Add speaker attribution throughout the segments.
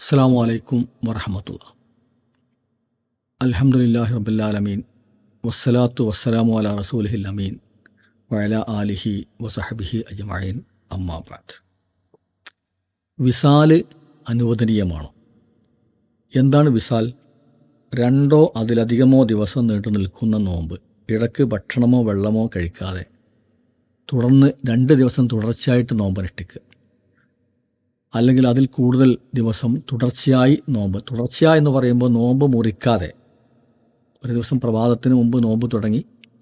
Speaker 1: അസ്സലാമു അലൈക്കും വറഹ്മത്തുള്ളാഹി. അൽഹംദുലില്ലാഹി റബ്ബിൽ ആലമീൻ വസ്സലാത്തു വസ്സലാമു അലാ റസൂലിഹിൽ അമീൻ വഅലാ ആലിഹി വസഹ്ബിഹി അജ്മഈൻ. അമ്മാ ബഅദ്. വിസാല് അനുവദനീയമാണോ? എന്താണ് വിസാൽ? രണ്ടോ അതിലധികമോ ദിവസം നീണ്ടു നിൽക്കുന്ന നോമ്പ്, ഇടയ്ക്ക് ഭക്ഷണമോ വെള്ളമോ കഴിക്കാതെ തുടർന്ന് 2 ദിവസം തുടർച്ചയായിട്ട് നോമ്പനുഷ്ഠിക്കുക, അല്ലെങ്കിൽ അതിൽ കൂടുതൽ ദിവസം തുടർച്ചയായി നോമ്പ്. തുടർച്ചയായി എന്ന് പറയുമ്പോൾ നോമ്പ് മുറിക്കാതെ ഒരു ദിവസം പ്രഭാതത്തിന് മുമ്പ് നോമ്പ് തുടങ്ങി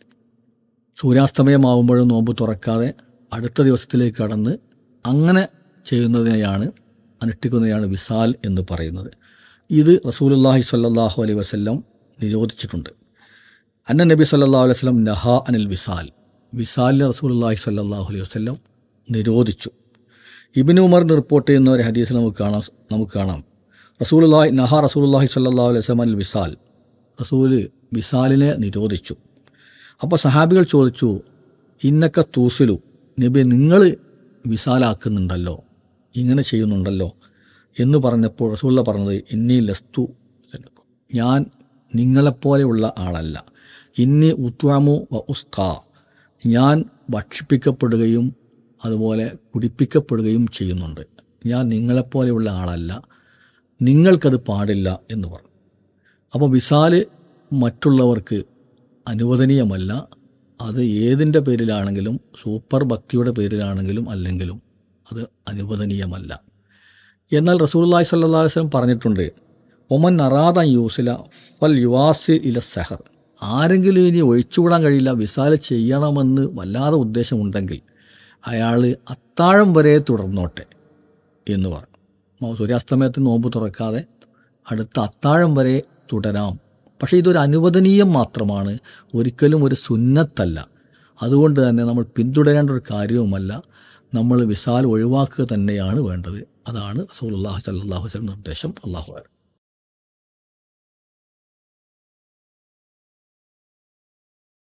Speaker 1: സൂര്യാസ്തമയമാവുമ്പോഴും നോമ്പ് തുറക്കാതെ അടുത്ത ദിവസത്തിലേക്ക് കടന്ന് അങ്ങനെ ചെയ്യുന്നതിനെയാണ്, അനുഷ്ഠിക്കുന്നതിനെയാണ് വിസാൽ എന്ന് പറയുന്നത്. ഇത് റസൂലുള്ളാഹി സ്വല്ലല്ലാഹു അലൈഹി വസല്ലം നിരോധിച്ചിട്ടുണ്ട്. അന്ന നബി സ്വല്ലല്ലാഹു അലൈഹി വസല്ലം നഹാ അനിൽ വിസാൽ. വിസാലിനെ റസൂലുള്ളാഹി സ്വല്ലല്ലാഹു അലൈഹി വസല്ലം നിരോധിച്ചു. ഇബ്നു ഉമർ റിപ്പോർട്ട് ചെയ്യുന്ന ഒരു ഹദീസിൽ നമുക്ക് കാണാം റസൂലുള്ളാഹി സ്വല്ലല്ലാഹു അലൈഹി വസല്ലം അൽ വിസാൽ, റസൂല് വിസാലിനെ നിരോധിച്ചു. അപ്പോൾ സഹാബികൾ ചോദിച്ചു, ഇന്നക്ക തൂസിലു, നബി നിങ്ങൾ വിസാലാക്കുന്നുണ്ടല്ലോ, ഇങ്ങനെ ചെയ്യുന്നുണ്ടല്ലോ എന്ന് പറഞ്ഞപ്പോൾ റസൂലുള്ള പറഞ്ഞത്, ഇന്നി ലസ്തു, ഞാൻ നിങ്ങളെപ്പോലെയുള്ള ആളല്ല. ഇന്നി ഉത്വാമു വ ഉസ്കാ, ഞാൻ ഭക്ഷിപ്പിക്കപ്പെടുകയും അതുപോലെ കുടിപ്പിക്കപ്പെടുകയും ചെയ്യുന്നുണ്ട്. ഞാൻ നിങ്ങളെപ്പോലെയുള്ള ആളല്ല, നിങ്ങൾക്കത് പാടില്ല എന്ന് പറഞ്ഞു. അപ്പോൾ വിസാല് മറ്റുള്ളവർക്ക് അനുവദനീയമല്ല. അത് ഏതിൻ്റെ പേരിലാണെങ്കിലും, സൂപ്പർ ഭക്തിയുടെ പേരിലാണെങ്കിലും അല്ലെങ്കിലും അത് അനുവദനീയമല്ല. എന്നാൽ റസൂലുള്ളാഹി സ്വല്ലല്ലാഹു അലൈഹി വസല്ലം പറഞ്ഞിട്ടുണ്ട്, ഒമൻ അറാദ യൂസില ഫൽ യുവാസി ഇല സഹർ. ആരെങ്കിലും ഇനി ഒഴിച്ചുവിടാൻ കഴിയില്ല, വിസാല് ചെയ്യണമെന്ന് വല്ലാതെ ഉദ്ദേശമുണ്ടെങ്കിൽ അയാൾ അത്താഴം വരെ തുടർന്നോട്ടെ എന്ന് പറഞ്ഞു. സൂര്യാസ്തമയത്തിന് നോമ്പ് തുറക്കാതെ അടുത്ത അത്താഴം വരെ തുടരാം. പക്ഷേ ഇതൊരു അനുവദനീയം മാത്രമാണ്, ഒരിക്കലും ഒരു സുന്നത്തല്ല. അതുകൊണ്ട് തന്നെ നമ്മൾ പിന്തുടരേണ്ട ഒരു കാര്യവുമല്ല. നമ്മൾ വിസാൽ ഒഴിവാക്കുക തന്നെയാണ് വേണ്ടത്. അതാണ് റസൂലുള്ളാഹി സ്വല്ലല്ലാഹു അലൈഹി വസല്ലം നിർദ്ദേശം. അല്ലാഹു അക്ബർ.